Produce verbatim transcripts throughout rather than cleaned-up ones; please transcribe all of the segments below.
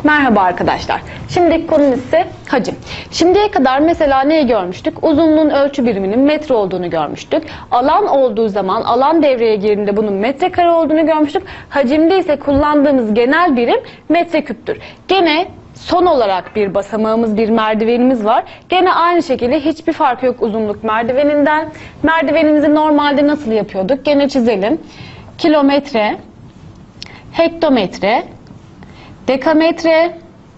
Merhaba arkadaşlar. Şimdiki konumuz ise hacim. Şimdiye kadar mesela neyi görmüştük? Uzunluğun ölçü biriminin metre olduğunu görmüştük. Alan olduğu zaman, alan devreye girdiğinde bunun metrekare olduğunu görmüştük. Hacimde ise kullandığımız genel birim metreküptür. Gene son olarak bir basamağımız, bir merdivenimiz var. Gene aynı şekilde hiçbir fark yok uzunluk merdiveninden. Merdivenimizi normalde nasıl yapıyorduk? Gene çizelim. Kilometre, hektometre, dekametre,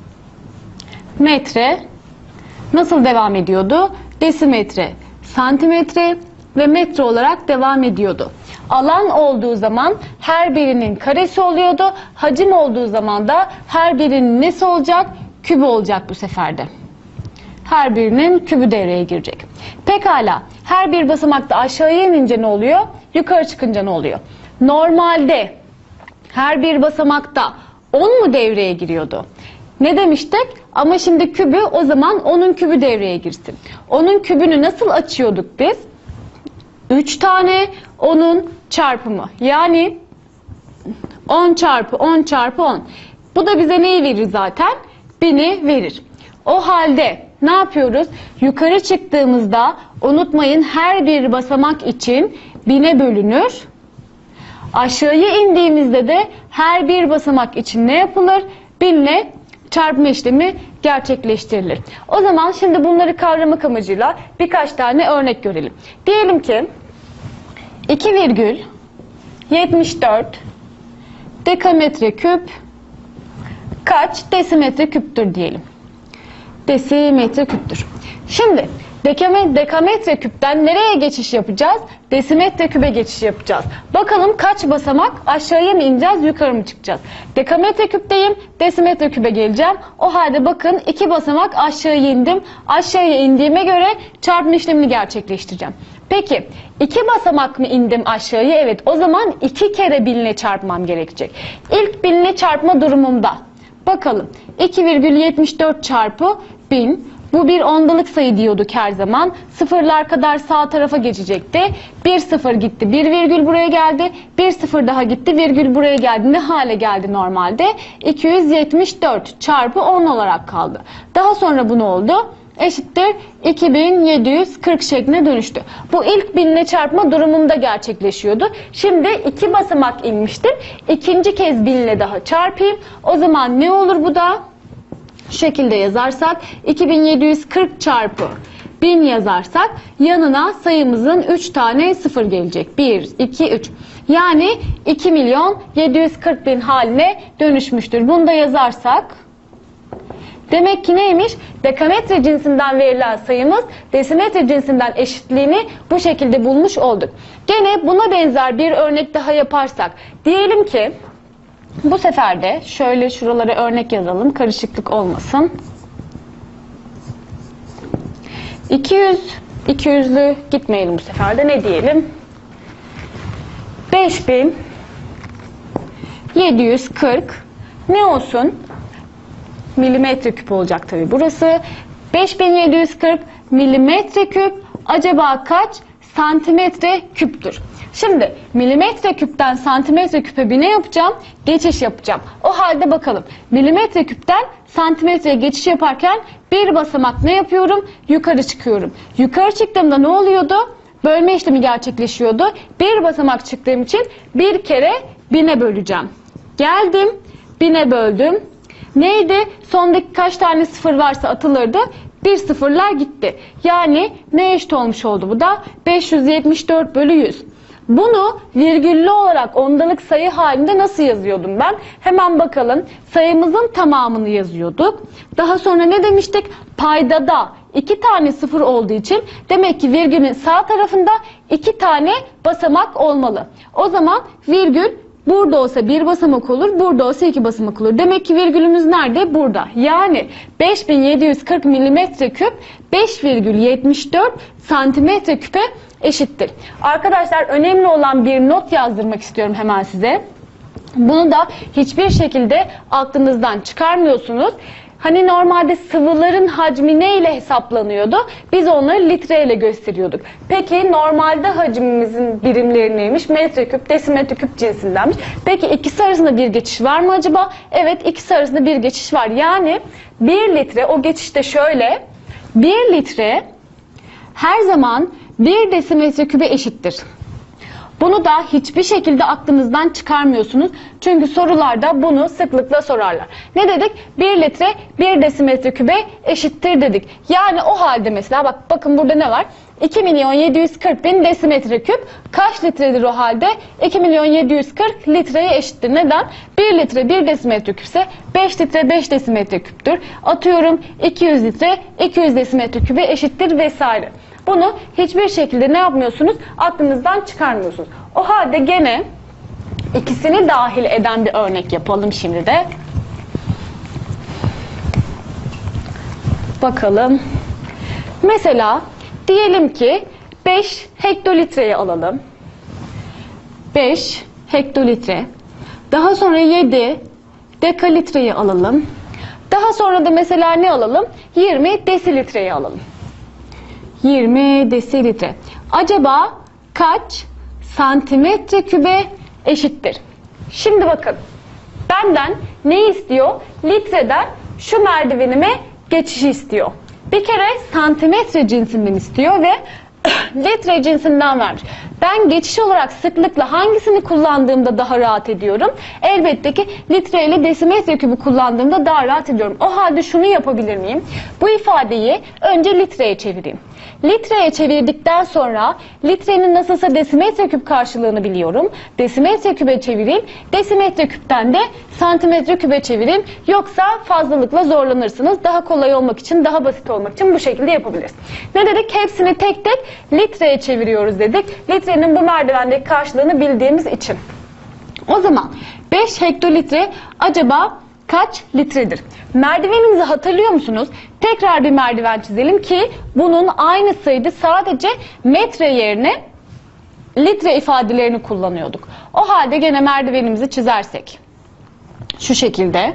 metre, nasıl devam ediyordu? Desimetre, santimetre ve metre olarak devam ediyordu. Alan olduğu zaman her birinin karesi oluyordu. Hacim olduğu zaman da her birinin nesi olacak? Kübü olacak bu seferde. Her birinin kübü devreye girecek. Pekala, her bir basamakta aşağıya inince ne oluyor? Yukarı çıkınca ne oluyor? Normalde her bir basamakta on mu devreye giriyordu? Ne demiştik? Ama şimdi kübü, o zaman onun kübü devreye girsin. Onun kübünü nasıl açıyorduk biz? üç tane onun çarpımı. Yani on çarpı on çarpı on. Bu da bize neyi verir zaten? bini verir. O halde ne yapıyoruz? Yukarı çıktığımızda unutmayın, her bir basamak için bine bölünür. Aşağıya indiğimizde de her bir basamak için ne yapılır? Binle çarpma işlemi gerçekleştirilir. O zaman şimdi bunları kavramak amacıyla birkaç tane örnek görelim. Diyelim ki iki virgül yetmiş dört dekametre küp kaç desimetre küptür diyelim. Desimetre küptür. Şimdi dekametre küpten nereye geçiş yapacağız? Desimetre küpe geçiş yapacağız. Bakalım kaç basamak, aşağıya mı ineceğiz, yukarı mı çıkacağız? Dekametre küpteyim, desimetre küpe geleceğim. O halde bakın iki basamak aşağıya indim. Aşağıya indiğime göre çarpma işlemini gerçekleştireceğim. Peki iki basamak mı indim aşağıya? Evet, o zaman iki kere binle çarpmam gerekecek. İlk binle çarpma durumumda bakalım iki virgül yetmiş dört çarpı bin. Bu bir ondalık sayı diyorduk her zaman. Sıfırlar kadar sağ tarafa geçecekti. Bir sıfır gitti. Bir virgül buraya geldi. Bir sıfır daha gitti. Virgül buraya geldi. Ne hale geldi normalde? iki yüz yetmiş dört çarpı on olarak kaldı. Daha sonra bu ne oldu? Eşittir iki bin yedi yüz kırk şekline dönüştü. Bu ilk binle çarpma durumunda gerçekleşiyordu. Şimdi iki basamak inmiştim. İkinci kez binle daha çarpayım. O zaman ne olur bu da? Şu şekilde yazarsak iki bin yedi yüz kırk çarpı bin yazarsak yanına sayımızın üç tane sıfır gelecek. bir, iki, üç. Yani iki milyon yedi yüz kırk bin haline dönüşmüştür. Bunu da yazarsak demek ki neymiş? Dekametre cinsinden verilen sayımız desimetre cinsinden eşitliğini bu şekilde bulmuş olduk. Gene buna benzer bir örnek daha yaparsak diyelim ki bu sefer de şöyle şuralara örnek yazalım, karışıklık olmasın. iki yüz, iki yüzlü gitmeyelim bu sefer de, ne diyelim? beş bin yedi yüz kırk ne olsun? Milimetre küp olacak tabi burası. beş bin yedi yüz kırk milimetre küp acaba kaç santimetre küptür? Şimdi milimetre küpten santimetre küpe bir ne yapacağım? Geçiş yapacağım. O halde bakalım. Milimetre küpten santimetreye geçiş yaparken bir basamak ne yapıyorum? Yukarı çıkıyorum. Yukarı çıktığımda ne oluyordu? Bölme işlemi gerçekleşiyordu. Bir basamak çıktığım için bir kere bine böleceğim. Geldim, bine böldüm. Neydi? Sondaki kaç tane sıfır varsa atılırdı. Bir sıfırlar gitti. Yani ne eşit olmuş oldu bu da? beş yüz yetmiş dört bölü yüz. Bunu virgüllü olarak ondalık sayı halinde nasıl yazıyordum ben? Hemen bakalım. Sayımızın tamamını yazıyorduk. Daha sonra ne demiştik? Paydada iki tane sıfır olduğu için demek ki virgülün sağ tarafında iki tane basamak olmalı. O zaman virgül burada olsa bir basamak olur, burada olsa iki basamak olur. Demek ki virgülümüz nerede? Burada. Yani beş bin yedi yüz kırk milimetre küp beş virgül yetmiş dört santimetre küpe eşittir. Arkadaşlar önemli olan bir not yazdırmak istiyorum hemen size. Bunu da hiçbir şekilde aklınızdan çıkarmıyorsunuz. Hani normalde sıvıların hacmi ne ile hesaplanıyordu? Biz onları litre ile gösteriyorduk. Peki normalde hacmimizin birimleri neymiş? Metreküp, desimetreküp cinsindenmiş. Peki ikisi arasında bir geçiş var mı acaba? Evet, ikisi arasında bir geçiş var. Yani bir litre, o geçişte şöyle, bir litre her zaman bir desimetrekübe eşittir. Bunu da hiçbir şekilde aklınızdan çıkarmıyorsunuz. Çünkü sorularda bunu sıklıkla sorarlar. Ne dedik? bir litre bir desimetre kübe eşittir dedik. Yani o halde mesela bak bakın burada ne var? iki milyon yedi yüz kırk bin desimetre küp kaç litredir o halde? iki milyon yedi yüz kırk litreye eşittir. Neden? bir litre bir desimetre küpse beş litre beş desimetre küptür. Atıyorum iki yüz litre iki yüz desimetre kübe eşittir vesaire. Bunu hiçbir şekilde ne yapmıyorsunuz? Aklınızdan çıkarmıyorsunuz. O halde gene ikisini dahil eden bir örnek yapalım şimdi de. Bakalım. Mesela diyelim ki beş hektolitreyi alalım. beş hektolitre. Daha sonra yedi dekalitreyi alalım. Daha sonra da mesela ne alalım? yirmi desilitreyi alalım. yirmi desilitre. Acaba kaç santimetre kübe eşittir? Şimdi bakın. Benden ne istiyor? Litreden şu merdivenime geçişi istiyor. Bir kere santimetre cinsinden istiyor ve litre cinsinden vermiş. Ben geçiş olarak sıklıkla hangisini kullandığımda daha rahat ediyorum? Elbette ki litre ile desimetre kübü kullandığımda daha rahat ediyorum. O halde şunu yapabilir miyim? Bu ifadeyi önce litreye çevireyim. Litreye çevirdikten sonra litrenin nasılsa desimetre küp karşılığını biliyorum. Desimetre kübe çevireyim. Desimetre küpten de santimetre kübe çevireyim. Yoksa fazlalıkla zorlanırsınız. Daha kolay olmak için, daha basit olmak için bu şekilde yapabiliriz. Ne dedik? Hepsini tek tek litreye çeviriyoruz dedik. Litrenin bu merdivendeki karşılığını bildiğimiz için. O zaman beş hektolitre acaba kaç litredir? Merdivenimizi hatırlıyor musunuz? Tekrar bir merdiven çizelim ki bunun aynısıydı. Sadece metre yerine litre ifadelerini kullanıyorduk. O halde gene merdivenimizi çizersek. Şu şekilde.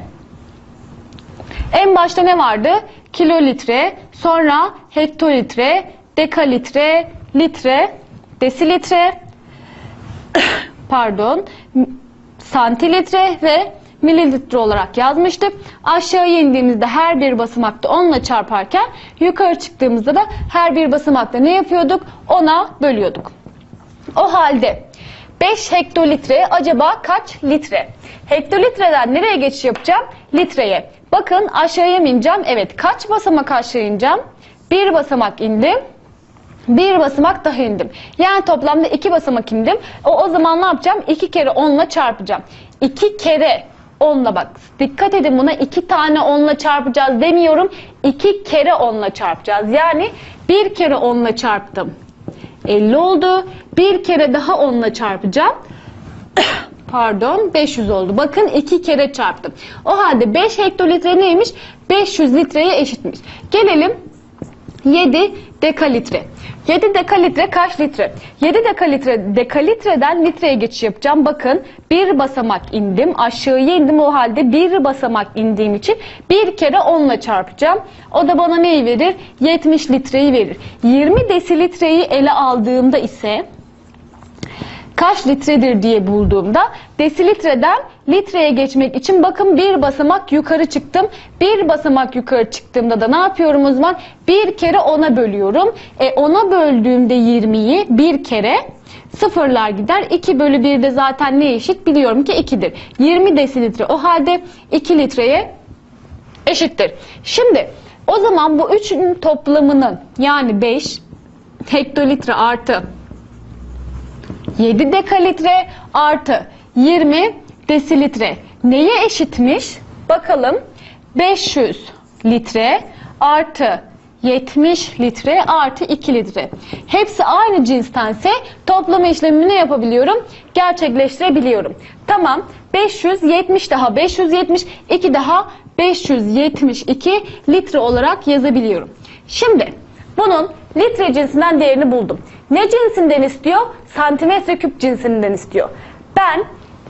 En başta ne vardı? Kilolitre, sonra hektolitre, dekalitre, litre, desilitre, pardon, santilitre ve mililitre olarak yazmıştık. Aşağıya indiğimizde her bir basamakta onla çarparken yukarı çıktığımızda da her bir basamakta ne yapıyorduk? ona bölüyorduk. O halde beş hektolitre acaba kaç litre? Hektolitreden nereye geçiş yapacağım? Litreye. Bakın aşağıya mı ineceğim? Evet. Kaç basamak aşağı ineceğim? Bir basamak indim. Bir basamak daha indim. Yani toplamda iki basamak indim. O, o zaman ne yapacağım? iki kere onla çarpacağım. iki kere onla bak. Dikkat edin buna iki tane onla çarpacağız demiyorum. iki kere onla çarpacağız. Yani bir kere onla çarptım. elli oldu. Bir kere daha onla çarpacağım. Pardon beş yüz oldu. Bakın iki kere çarptım. O halde beş hektolitre neymiş? beş yüz litreye eşitmiş. Gelelim yedi dekalitre. yedi dekalitre kaç litre? yedi dekalitre, dekalitreden litreye geçiş yapacağım. Bakın bir basamak indim. Aşağıya indim. O halde bir basamak indiğim için bir kere onla çarpacağım. O da bana neyi verir? yetmiş litreyi verir. yirmi desilitreyi ele aldığımda ise kaç litredir diye bulduğumda desilitreden litreye geçmek için bakın bir basamak yukarı çıktım. Bir basamak yukarı çıktığımda da ne yapıyorum o zaman? Bir kere ona bölüyorum. E ona böldüğümde yirmiyi bir kere sıfırlar gider. iki bölü bir de zaten ne eşit? Biliyorum ki ikidir. yirmi desilitre o halde iki litreye eşittir. Şimdi o zaman bu üçünün toplamının yani beş hektolitre artı yedi dekalitre artı yirmi desilitre neye eşitmiş? Bakalım. beş yüz litre artı yetmiş litre artı iki litre. Hepsi aynı cinstense toplama işlemini ne yapabiliyorum? Gerçekleştirebiliyorum. Tamam. beş yüz yetmiş daha beş yüz yetmiş, iki daha beş yüz yetmiş iki litre olarak yazabiliyorum. Şimdi bunun litre cinsinden değerini buldum. Ne cinsinden istiyor? Santimetre küp cinsinden istiyor. Ben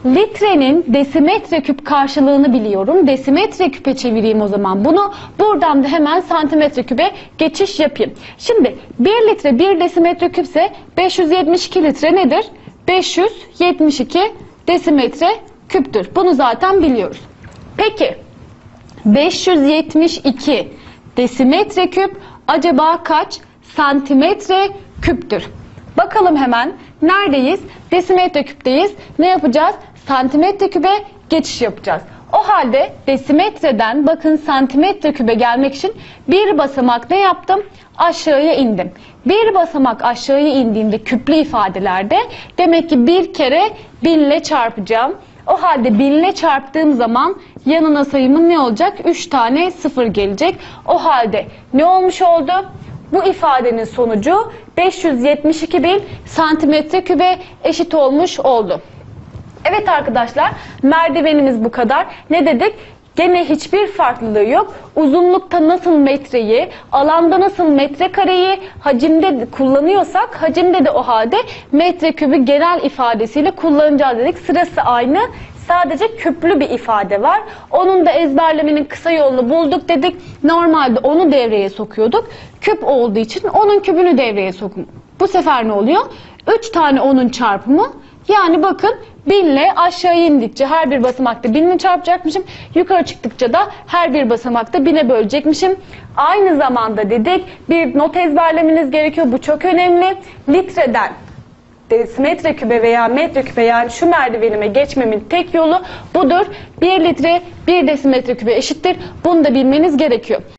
litrenin desimetre küp karşılığını biliyorum. Desimetre küpe çevireyim o zaman bunu. Buradan da hemen santimetre küpe geçiş yapayım. Şimdi bir litre bir desimetre küpse beş yüz yetmiş iki litre nedir? beş yüz yetmiş iki desimetre küptür. Bunu zaten biliyoruz. Peki beş yüz yetmiş iki desimetre küp acaba kaç santimetre küptür? Bakalım hemen. Neredeyiz? Desimetre küpteyiz. Ne yapacağız? Santimetre küpe geçiş yapacağız. O halde desimetreden bakın santimetre küpe gelmek için bir basamak ne yaptım? Aşağıya indim. Bir basamak aşağıya indiğimde küplü ifadelerde demek ki bir kere binle çarpacağım. O halde binle çarptığım zaman yanına sayımın ne olacak? üç tane sıfır gelecek. O halde ne olmuş oldu? Bu ifadenin sonucu beş yüz yetmiş iki bin santimetre kübe eşit olmuş oldu. Evet arkadaşlar, merdivenimiz bu kadar. Ne dedik? Gene hiçbir farklılığı yok. Uzunlukta nasıl metreyi, alanda nasıl metrekareyi hacimde kullanıyorsak, hacimde de o halde metrekübü genel ifadesiyle kullanacağız dedik. Sırası aynı. Sadece küplü bir ifade var. Onun da ezberlemenin kısa yolunu bulduk dedik. Normalde onu devreye sokuyorduk. Küp olduğu için onun kübünü devreye sokun. Bu sefer ne oluyor? üç tane onun çarpımı. Yani bakın binle aşağı indikçe her bir basamakta binle çarpacakmışım. Yukarı çıktıkça da her bir basamakta bine bölecekmişim. Aynı zamanda dedik bir not ezberlemeniz gerekiyor. Bu çok önemli. Litreden desimetre küpe veya metreküpe yani şu merdivenime geçmemin tek yolu budur. bir litre bir desimetre küpe eşittir. Bunu da bilmeniz gerekiyor.